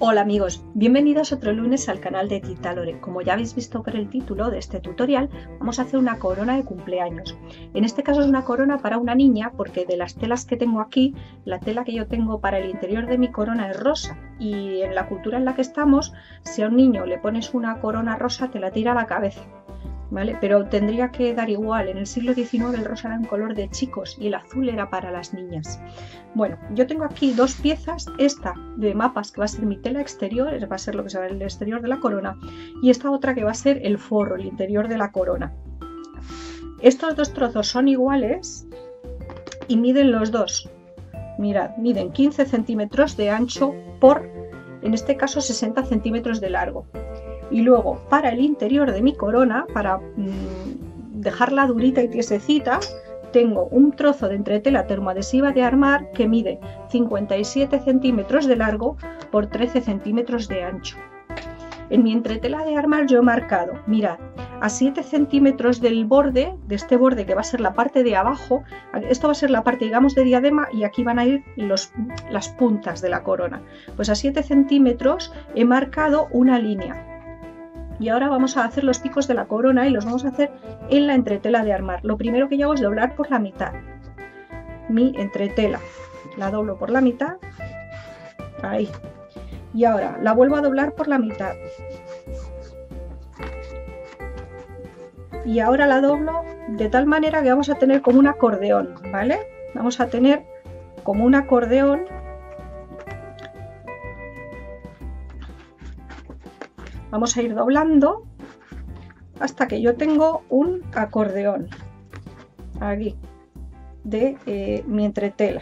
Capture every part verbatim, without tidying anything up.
Hola amigos, bienvenidos otro lunes al canal de Tita Lore. Como ya habéis visto por el título de este tutorial, vamos a hacer una corona de cumpleaños. En este caso es una corona para una niña porque de las telas que tengo aquí, la tela que yo tengo para el interior de mi corona es rosa. Y en la cultura en la que estamos, si a un niño le pones una corona rosa te la tira a la cabeza, ¿vale? Pero tendría que dar igual. En el siglo diecinueve el rosa era un color de chicos y el azul era para las niñas. Bueno, yo tengo aquí dos piezas, esta de mapas que va a ser mi tela exterior, va a ser lo que se ve el exterior de la corona, y esta otra que va a ser el forro, el interior de la corona. Estos dos trozos son iguales y miden los dos. Mirad, miden quince centímetros de ancho por, en este caso, sesenta centímetros de largo. Y luego, para el interior de mi corona, para mmm, dejarla durita y tiesecita, tengo un trozo de entretela termoadhesiva de armar que mide cincuenta y siete centímetros de largo por trece centímetros de ancho. En mi entretela de armar yo he marcado, mirad, a siete centímetros del borde, de este borde que va a ser la parte de abajo, esto va a ser la parte, digamos, de diadema, y aquí van a ir los, las puntas de la corona. Pues a siete centímetros he marcado una línea. Y ahora vamos a hacer los picos de la corona y los vamos a hacer en la entretela de armar. Lo primero que yo hago es doblar por la mitad mi entretela. La doblo por la mitad. Ahí. Y ahora la vuelvo a doblar por la mitad. Y ahora la doblo de tal manera que vamos a tener como un acordeón, ¿vale? Vamos a tener como un acordeón. Vamos a ir doblando hasta que yo tengo un acordeón aquí de eh, mi entretela.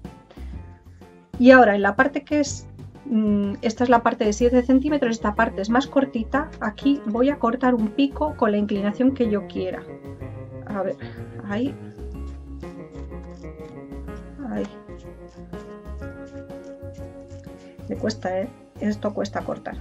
Y ahora en la parte que es, mmm, esta es la parte de siete centímetros, esta parte es más cortita, aquí voy a cortar un pico con la inclinación que yo quiera. A ver, ahí. Ahí. Me cuesta, ¿eh? Esto cuesta cortar.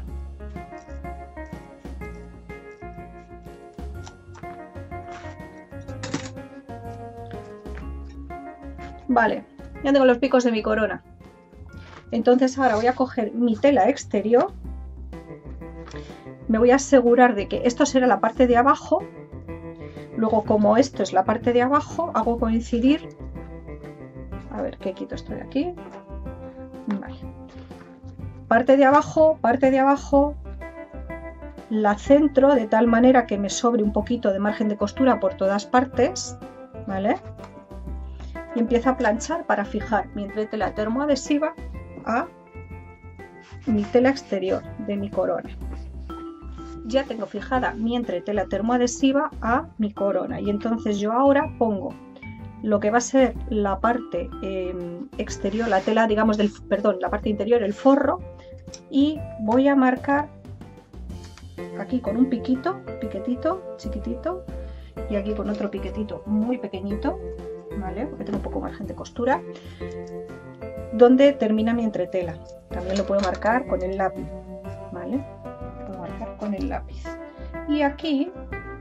Vale, ya tengo los picos de mi corona. Entonces ahora voy a coger mi tela exterior. Me voy a asegurar de que esto será la parte de abajo. Luego, como esto es la parte de abajo, hago coincidir. A ver, ¿qué quito esto de aquí? Vale. Parte de abajo, parte de abajo. La centro de tal manera que me sobre un poquito de margen de costura por todas partes. ¿Vale? Y empiezo a planchar para fijar mi entretela termoadhesiva a mi tela exterior de mi corona. Ya tengo fijada mi entretela termoadhesiva a mi corona, y entonces yo ahora pongo lo que va a ser la parte eh, exterior, la tela, digamos, del, perdón, la parte interior, el forro, y voy a marcar aquí con un piquito, piquetito, chiquitito, y aquí con otro piquetito muy pequeñito, ¿vale? Porque tengo un poco margen de costura, donde termina mi entretela. También lo puedo marcar con el lápiz, ¿vale? Puedo marcar con el lápiz. Y aquí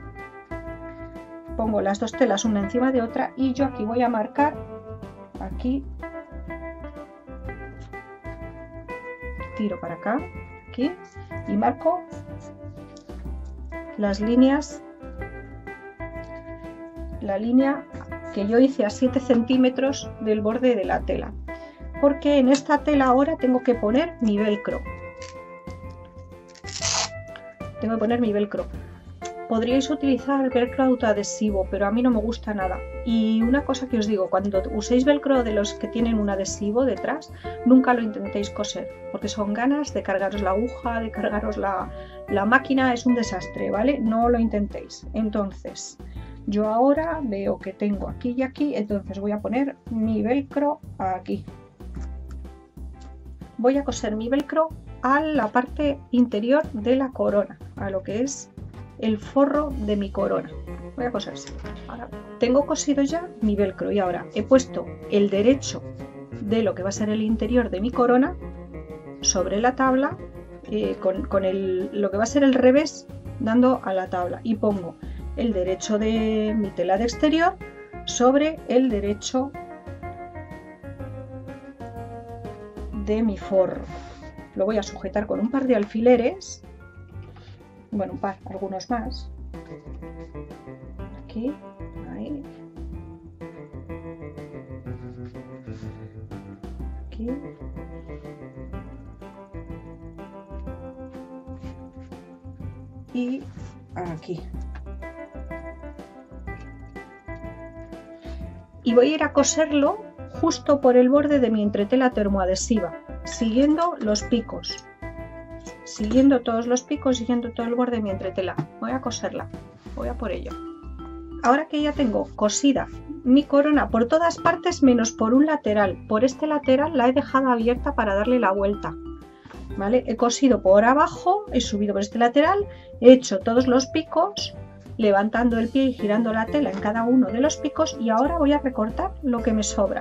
pongo las dos telas una encima de otra, y yo aquí voy a marcar aquí, tiro para acá, aquí, y marco las líneas, la línea que yo hice a siete centímetros del borde de la tela, porque en esta tela ahora tengo que poner mi velcro. Tengo que poner mi velcro. Podríais utilizar velcro autoadhesivo, pero a mí no me gusta nada. Y una cosa que os digo, cuando uséis velcro de los que tienen un adhesivo detrás, nunca lo intentéis coser, porque son ganas de cargaros la aguja, de cargaros la, la máquina, es un desastre, ¿vale? No lo intentéis. Entonces, yo ahora veo que tengo aquí y aquí, entonces voy a poner mi velcro aquí. Voy a coser mi velcro a la parte interior de la corona, a lo que es el forro de mi corona. Voy a coser así. Ahora tengo cosido ya mi velcro, y ahora he puesto el derecho de lo que va a ser el interior de mi corona sobre la tabla, eh, con, con el, lo que va a ser el revés dando a la tabla, y pongo el derecho de mi tela de exterior sobre el derecho de mi forro. lo voy a sujetar con un par de alfileres, bueno, un par, algunos más, aquí, ahí, aquí, y aquí. Y voy a ir a coserlo justo por el borde de mi entretela termoadhesiva, siguiendo los picos, siguiendo todos los picos, siguiendo todo el borde de mi entretela. Voy a coserla, voy a por ello. Ahora que ya tengo cosida mi corona por todas partes menos por un lateral, por este lateral la he dejado abierta para darle la vuelta, ¿vale? He cosido por abajo, he subido por este lateral, he hecho todos los picos, levantando el pie y girando la tela en cada uno de los picos, y ahora voy a recortar lo que me sobra.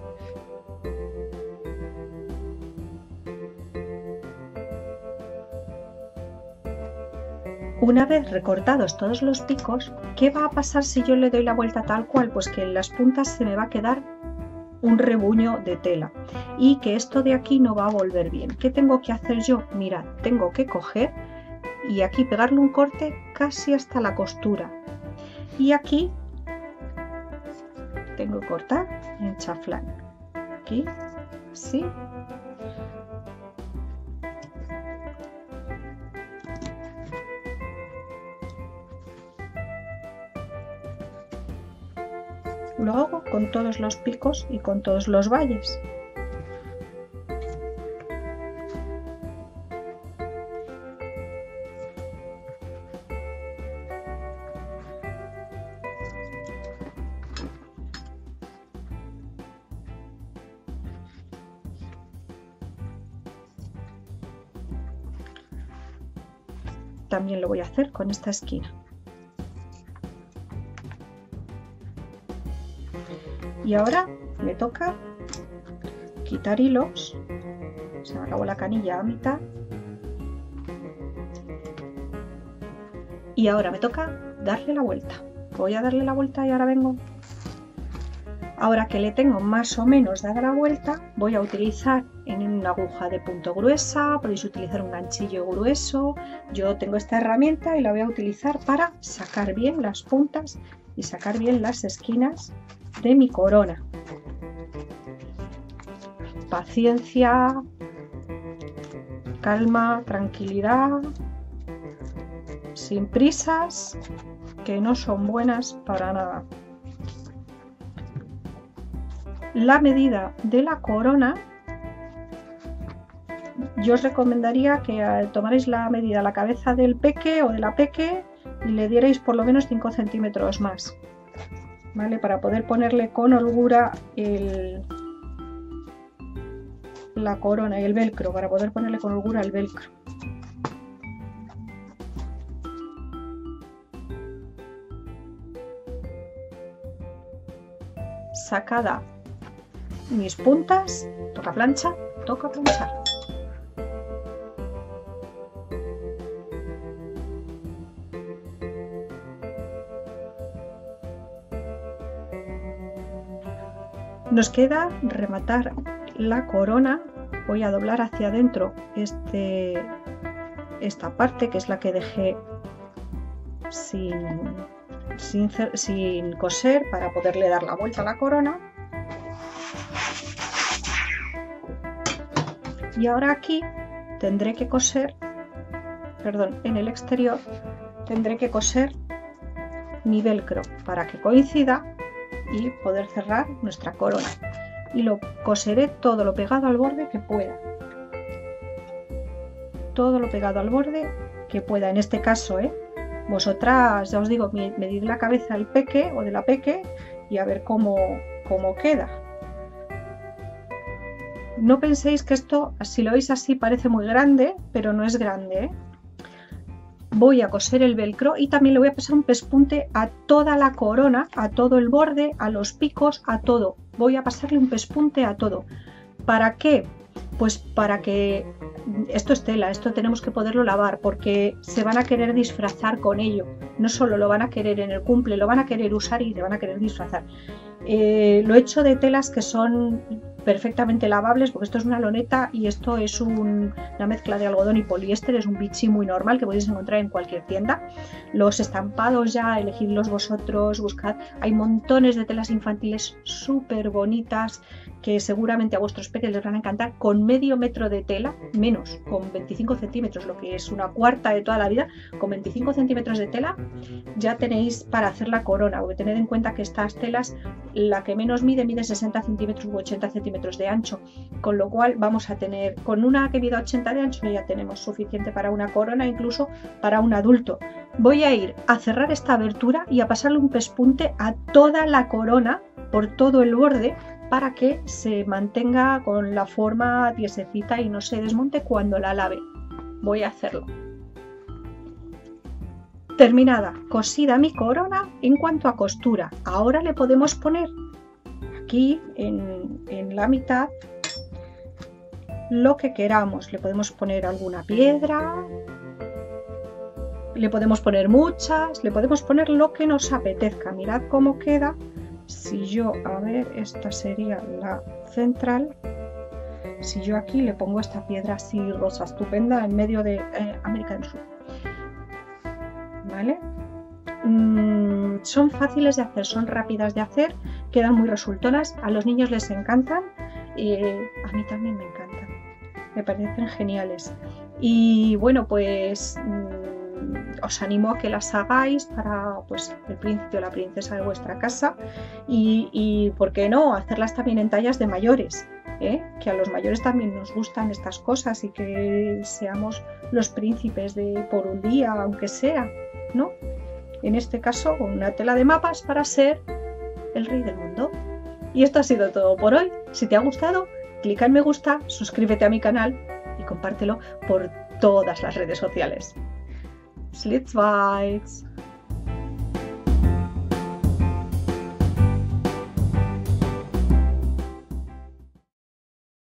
Una vez recortados todos los picos, ¿qué va a pasar si yo le doy la vuelta tal cual? Pues que en las puntas se me va a quedar un rebuño de tela y que esto de aquí no va a volver bien. ¿Qué tengo que hacer yo? Mirad, tengo que coger y aquí pegarle un corte casi hasta la costura, y aquí tengo que cortar en chaflán, aquí, así, lo hago con todos los picos y con todos los valles. También lo voy a hacer con esta esquina. Y ahora me toca quitar hilos. Se me acabó la canilla a mitad. Y ahora me toca darle la vuelta. Voy a darle la vuelta y ahora vengo. Ahora que le tengo más o menos dada la vuelta, voy a utilizar en una aguja de punto gruesa, podéis utilizar un ganchillo grueso. Yo tengo esta herramienta y la voy a utilizar para sacar bien las puntas y sacar bien las esquinas de mi corona. Paciencia, calma, tranquilidad, sin prisas, que no son buenas para nada. La medida de la corona, yo os recomendaría que tomarais la medida a la cabeza del peque o de la peque y le dierais por lo menos cinco centímetros más, ¿vale? Para poder ponerle con holgura el, la corona y el velcro, para poder ponerle con holgura el velcro. Sacada mis puntas, toca plancha, toca planchar. Nos queda rematar la corona. Voy a doblar hacia adentro este, esta parte que es la que dejé sin, sin, sin coser para poderle dar la vuelta a la corona. Y ahora aquí tendré que coser, perdón, en el exterior tendré que coser mi velcro para que coincida y poder cerrar nuestra corona. Y lo coseré todo lo pegado al borde que pueda. Todo lo pegado al borde que pueda. En este caso, ¿eh? Vosotras, ya os digo, medid la cabeza del peque o de la peque y a ver cómo, cómo queda. No penséis que esto, si lo veis así, parece muy grande, pero no es grande, ¿eh? Voy a coser el velcro y también le voy a pasar un pespunte a toda la corona, a todo el borde, a los picos, a todo. Voy a pasarle un pespunte a todo. ¿Para qué? Pues para que... Esto es tela, esto tenemos que poderlo lavar porque se van a querer disfrazar con ello. No solo lo van a querer en el cumple, lo van a querer usar y se van a querer disfrazar. Eh, lo he hecho de telas que son perfectamente lavables, porque esto es una loneta y esto es un, una mezcla de algodón y poliéster, es un bichi muy normal que podéis encontrar en cualquier tienda. Los estampados ya, elegidlos vosotros, buscad, hay montones de telas infantiles súper bonitas que seguramente a vuestros peques les van a encantar, con medio metro de tela, menos, con veinticinco centímetros, lo que es una cuarta de toda la vida, con veinticinco centímetros de tela ya tenéis para hacer la corona, porque tened en cuenta que estas telas, la que menos mide, mide sesenta centímetros u ochenta centímetros de ancho, con lo cual vamos a tener, con una que mida ochenta de ancho ya tenemos suficiente para una corona, incluso para un adulto. Voy a ir a cerrar esta abertura y a pasarle un pespunte a toda la corona, por todo el borde, para que se mantenga con la forma tiesecita y no se desmonte cuando la lave. Voy a hacerlo. Terminada, cosida mi corona. En cuanto a costura, ahora le podemos poner aquí en, en la mitad lo que queramos. Le podemos poner alguna piedra, le podemos poner muchas, le podemos poner lo que nos apetezca. Mirad cómo queda. Si yo, a ver, esta sería la central. Si yo aquí le pongo esta piedra así rosa estupenda en medio de eh, América del Sur. ¿Vale? Mm, son fáciles de hacer, son rápidas de hacer, quedan muy resultonas, a los niños les encantan, eh, a mí también me encantan, me parecen geniales. Y bueno, pues mm, os animo a que las hagáis para pues, el príncipe o la princesa de vuestra casa y, y ¿por qué no? Hacerlas también en tallas de mayores. ¿Eh? Que a los mayores también nos gustan estas cosas y que seamos los príncipes de por un día, aunque sea, ¿no? En este caso, con una tela de mapas para ser el rey del mundo. Y esto ha sido todo por hoy. Si te ha gustado, clica en me gusta, suscríbete a mi canal y compártelo por todas las redes sociales. Schlitzweiz.